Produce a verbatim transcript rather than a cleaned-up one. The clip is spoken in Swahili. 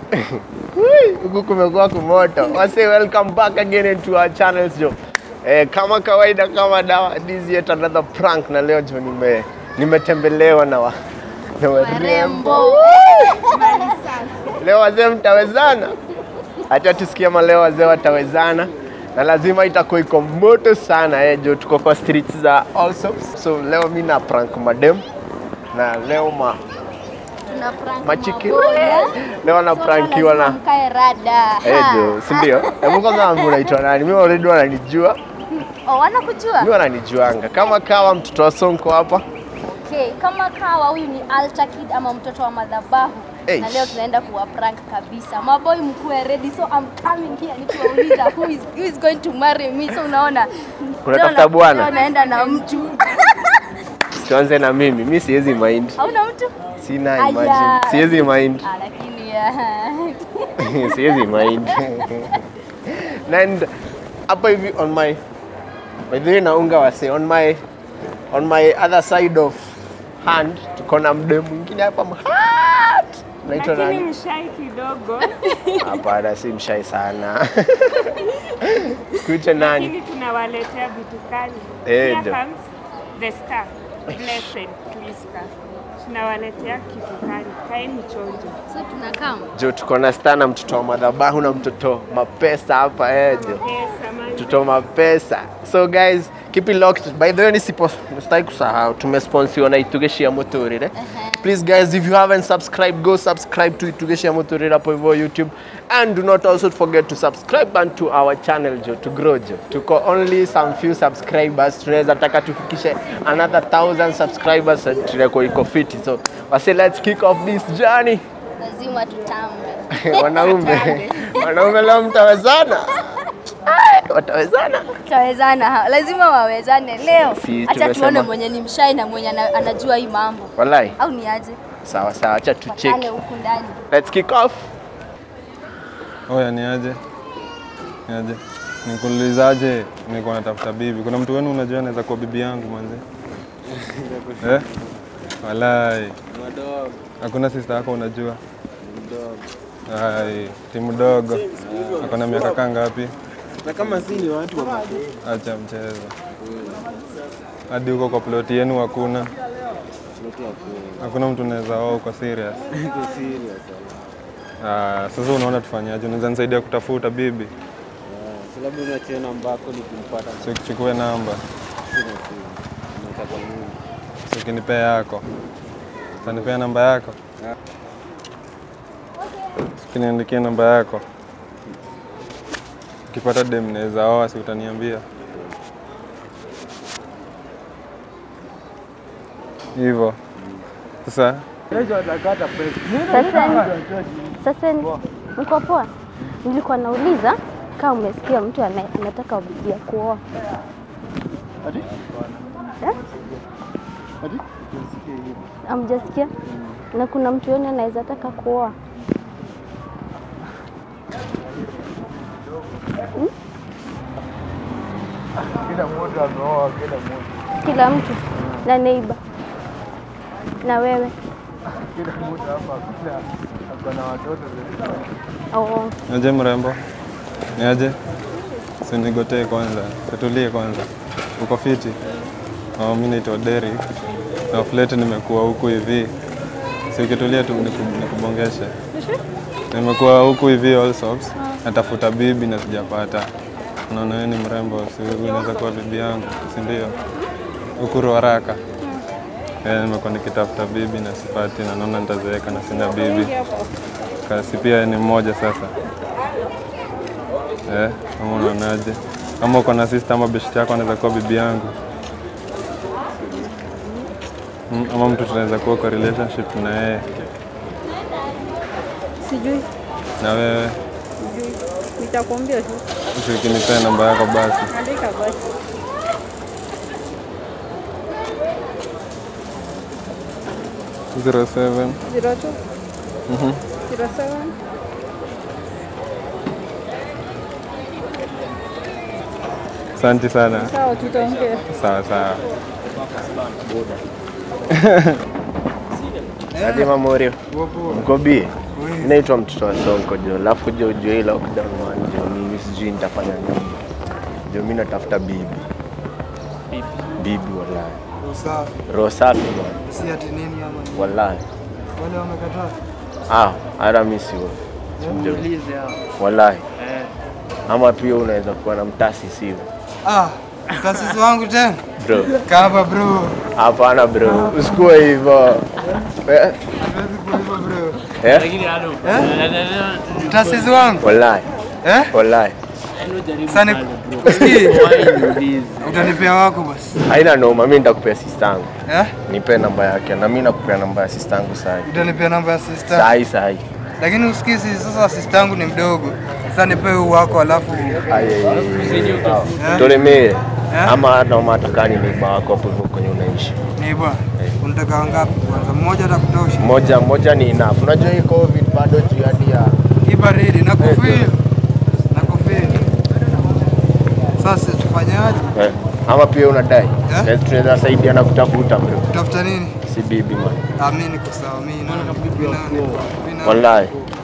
Huku kumekuwa kumoto. Wase, welcome back again into our channels jo. Eh, kama kawaida kama dawa, this is yet another prank na leo jo nime nimetembelewa na wa na warembo. Leo wazee mtawezana. Acha tusikie leo wazee watawezana. Na lazima itakuwa iko moto sana eh jo, tuko kwa streets za also. So leo mimi na prank madem. Na leo ma na prank machiki leo na prankiwa na mkae rada. Eh jo, si ndio? Hebu kwanza wangu unaitwa nani? Mimi already wananijua. Oh, wanakujua? Mimi wananijuanga. Kama kawa mtoto wa Sonko hapa. Okay, kama kawa huyu ni Alta Kid ama mtoto wa madhabahu. Eish. Na leo tunaenda kuwa prank kabisa. Maboy mkuwe ready, so I'm coming here nikiwauliza who is who is going to marry me. So unaona Unatafuta bwana? Naenda na mtu. Tuanze na mimi. Mimi siwezi mind. Hauna mtu? Sina imagine. Siwezi mind. Ah, lakini ya. Siwezi mind. And hapa hivi on my by the way naunga wase on my on my other side of hand tuko na mdemu mwingine hapa mhat. Naitwa nani? Lakini mshai kidogo. Hapana, si mshai sana. Kuita nani? Lakini tunawaletea vitu kali. Eh, Here ndio. comes the star. Blessed Twister. Tunawaletea kitu kali. Kaeni chonjo. So tunakaa. Jo, tuko na star na mtoto wa madhabahu na mtoto mapesa hapa eh jo. Pesa man. Mtoto mapesa. So guys, keep it locked. By the way, nisipo msitaki kusahau tumesponsor na Itugeshi ya Motorire. Uh -huh. Please guys, if you haven't subscribed, go subscribe to Itugeshi ya Motorire hapo hivyo YouTube, and do not also forget to subscribe and to our channel jo, to grow jo. Tuko only some few subscribers. Tunaweza taka tufikishe another thousand subscribers tunako iko fiti. So, wase, let's kick off this journey. Lazima tutambe. Wanaume. Wanaume leo mtawezana. Watawezana. Tutawezana. Lazima wawezane leo. Si, acha tumesema. tuone mwenye ni mshai na mwenye ana- anajua hii mambo. Wallahi. Au ni aje? Sawa sawa, acha tu check. Patane huku ndani. Let's kick off. Oya, ni aje? Ni aje? Nikuulizaje? Niko natafuta bibi. Kuna mtu wenu unajua anaweza kuwa bibi yangu manze? Eh? Walai. Mdogo. Hakuna sister yako unajua? Mdogo. Hai, timu dogo. Ako na miaka kaa ngapi? Na kama si ni watu wa Acha mchezo. Hadi huko kwa ploti yenu hakuna. watu wa kwa. Hakuna mtu unaweza oa uko serious. Niko serious. Ah, sasa unaona tufanyaje? Unaweza nisaidia kutafuta bibi? Ah, sababu unachia namba yako nikimpata Sio kuchukua namba. sina simu. Nataka nini? Sio kinipea yako. Utanipea namba yako? Ukiniandikia namba yako. Ukipata dem naweza oa, si utaniambia? Hivyo. Sasa Sasa sasa mko poa? Nilikuwa nauliza kama umesikia mtu ana- anataka bibi ya kuoa. Ati? Eh? Ati? Amjasikia? Na kuna mtu yoni anaweza taka kuoa. Hmm? Kila mmoja anaoa kila mmoja. Kila mtu na neighbor. Na wewe? Kila mmoja hapa kila akona watoto. Oh. Niaje mrembo? Niaje? Usinigotee kwanza, tutulie kwanza. Uko fiti? Oh, mimi naitwa Derek. Na flat nimekuwa huku hivi. Si ukitulia tu niku- nikubongeshe. Nimekuwa huku hivi also. Natafuta bibi na sijapata. Unaona wewe ni mrembo, si unaweza kuwa bibi yangu, si ndio? Ukuru haraka. Eh, nimekuwa nikitafuta bibi na sipati, na naona nitazeeka na sina bibi. Kasi pia ni mmoja sasa. Eh, kama unaonaje? Kama uko na sister ama beshte yako anaweza kuwa bibi yangu. Mm, ama mtu tunaweza kuwa kwa relationship na yeye. Sijui. Na wewe, Sijui. Nitakwambia tu. usikinipea namba yako basi. Andika basi. zero seven. zero two. Mhm. zero seven. Asante sana. Sawa, tutaongea. Sawa sawa. Ati mamorio. Mko bie? Mimi naitwa mtoto wa Sonko jo. Alafu jo jo ile lockdown man jo mimi sijui nitafanya nini. Jo mimi natafuta bibi. Bibi. Bibi wallahi. Safi. Roho safi man. Si ati nini ama? Wallahi. Wale wamekataa. Ah, hata mimi sio. Muulize hao. Wallahi. Eh. Ama pia unaweza kuwa na mtasi sio? Ah, taasisi wangu tena. Bro. Kaba bro. Hapana bro. Usikue hivyo. Eh? Hawezi kuwa hivyo bro. Eh? Eh? Taasisi wangu. Wallahi. Eh? Wallahi. Sasa usikii. Utanipea wako basi. Haina noma, mimi nitakupea sister yangu. Eh? Nipe namba yake na mimi nakupea namba ya sister yangu sasa. Utanipea namba ya sister. Sahi sahi. Lakini usikii sasa sister yangu ni mdogo. Sasa nipe huu wako alafu tolemee ama hata matakani ni wako hapo hivyo kwenye unaishi. Ni bwana. Unataka wangapi kwanza? Mmoja atakutosha. Moja moja ni enough. Unajua hii COVID bado juu hadi ya ibaridi na kufeel. Na kufeel. Sasa tufanyaje? Eh. Ama pia unadai. Eh? Tunaweza saidia na kutafuta bro. Kutafuta nini? Si bibi man. Amini kwa sawa mimi na bibi nani. Wallahi.